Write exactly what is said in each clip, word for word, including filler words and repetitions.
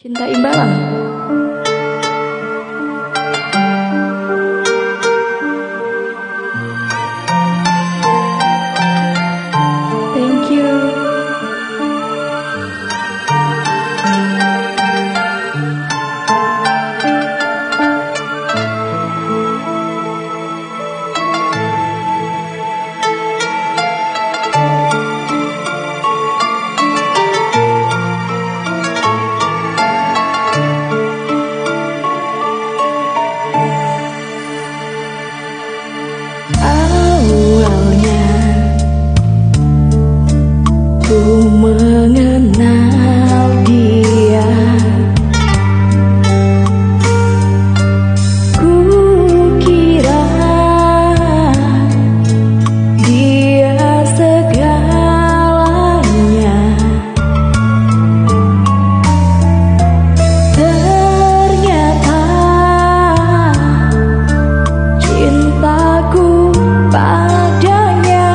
Cinta imbalan. Thank you. Ku mengenal dia, ku kira dia segalanya. Ternyata cintaku padanya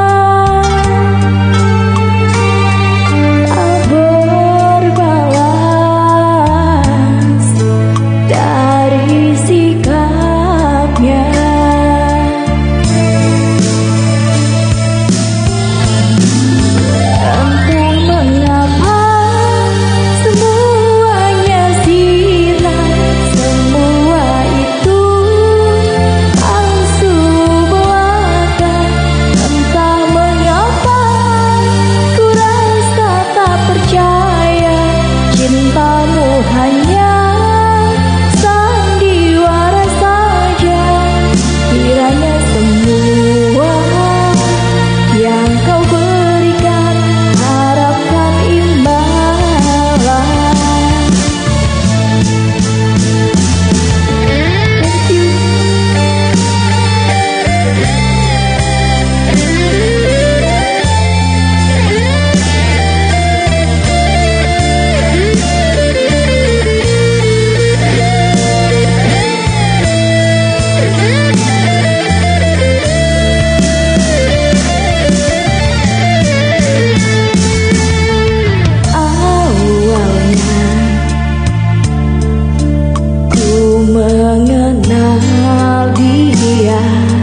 mengenal dia,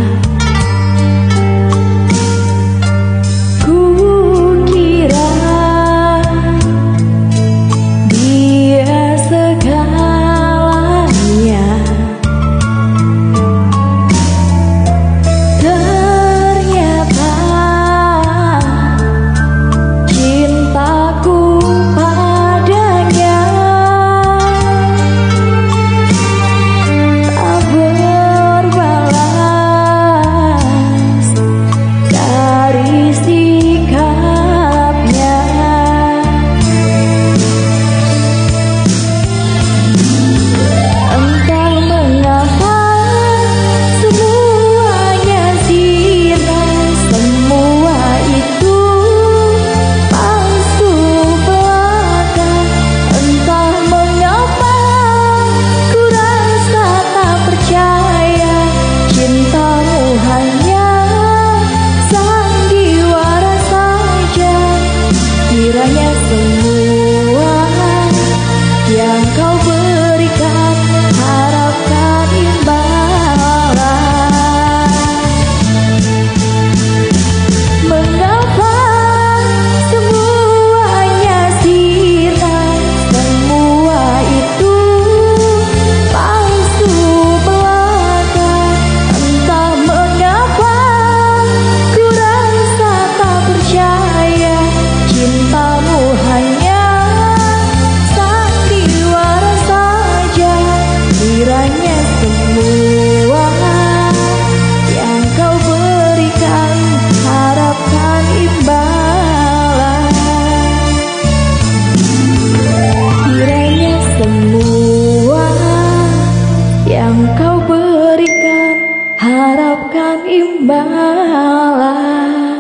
ku kira dia segalanya. Ternyata cintaku padanya semua yang kau berikan harapkan imbalan. Mengapa semuanya sirna, semua itu palsu belaka. Entah mengapa ku rasa tak percaya cintamu hanya sandiwara saja. Kiranya semua yang kau berikan harapkan imbalan. Kiranya semua yang kau berikan harapkan imbalan.